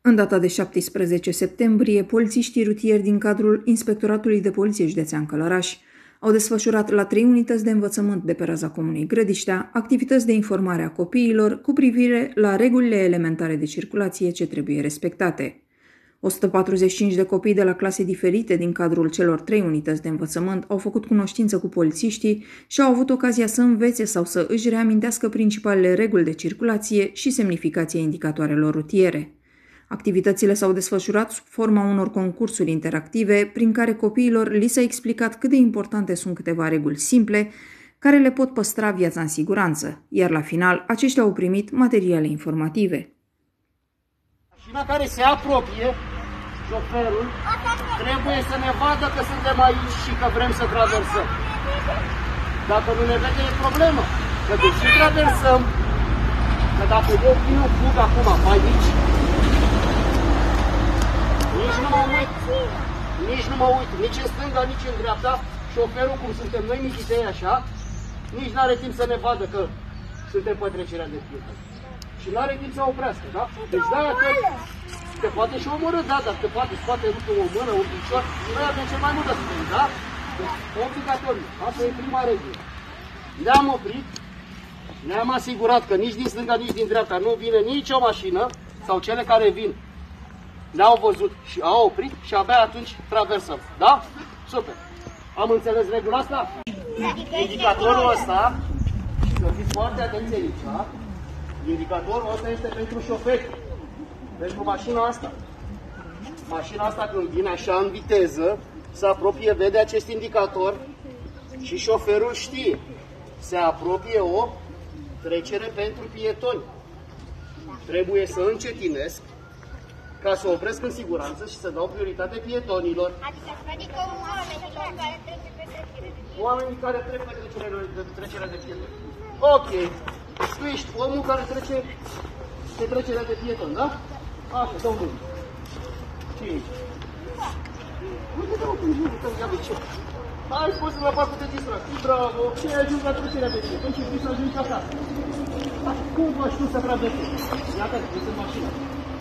În data de 17 septembrie, polițiștii rutieri din cadrul Inspectoratului de Poliție Județean Călăraș au desfășurat la 3 unități de învățământ de pe raza comunei Grădiștea activități de informare a copiilor cu privire la regulile elementare de circulație ce trebuie respectate. 145 de copii de la clase diferite din cadrul celor 3 unități de învățământ au făcut cunoștință cu polițiștii și au avut ocazia să învețe sau să își reamintească principalele reguli de circulație și semnificația indicatoarelor rutiere. Activitățile s-au desfășurat sub forma unor concursuri interactive prin care copiilor li s-a explicat cât de importante sunt câteva reguli simple care le pot păstra viața în siguranță, iar la final aceștia au primit materiale informative. Mașina care se apropie, șoferul, trebuie să ne vadă că suntem aici și că vrem să traversăm. Dacă nu ne vede, e problemă. Că deși traversăm, că dacă eu vin în fug acum pe aici, nici nu mă uit, nici în stânga, nici în dreapta, șoferul, cum suntem noi michitei așa, nici nu are timp să ne vadă că suntem pe trecerea de pietoni. Și nu are timp să oprească, da? Deci de-aia te poate și omorâ, da, dar te poate scoate rupe o mână, un picior, noi avem cel mai mult de spune, da? Deci, obligatoriu, asta e prima regulă. Ne-am oprit, ne-am asigurat că nici din stânga, nici din dreapta nu vine nicio mașină, sau cele care vin ne-au văzut și au oprit și abia atunci traversăm, da? Super! Am înțeles regula asta? Indicatorul ăsta, să fiți foarte atenți aici, da? Indicatorul ăsta este pentru șoferi, pentru mașina asta. Mașina asta când vine așa în viteză, se apropie, vede acest indicator și șoferul știe. Se apropie o trecere pentru pietoni. Trebuie să încetinesc ca să opresc în siguranță și să dau prioritate pietonilor. Adică oamenilor care trece pe trecere de pietoni. Oamenii care trec pe trecerea de pietoni. Ok. Tu ești omul care trece pe trecerea de pietoni, da? Așa, dă-o bun. Ce ești? Uite, dă-o bun, ia de ce? Hai, poți să-mi la parcă te distracții, bravo! Și ai ajuns la trecerea de pietoni și vrei să ajungi acasă. Cum faci tu să traversezi? Iată, ești în mașină.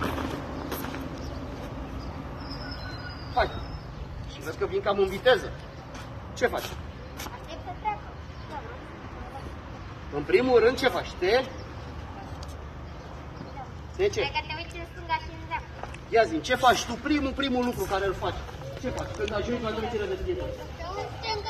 Hai! Și vezi că vin cam în viteză. Ce faci? Aștept să treacă. În primul rând, ce faci? De ce? Cred că te uiți în stânga și în dreapta. Ia zi, ce faci tu? Primul lucru care îl faci. Ce faci când ajungi la trecerea de pietoni? În stânga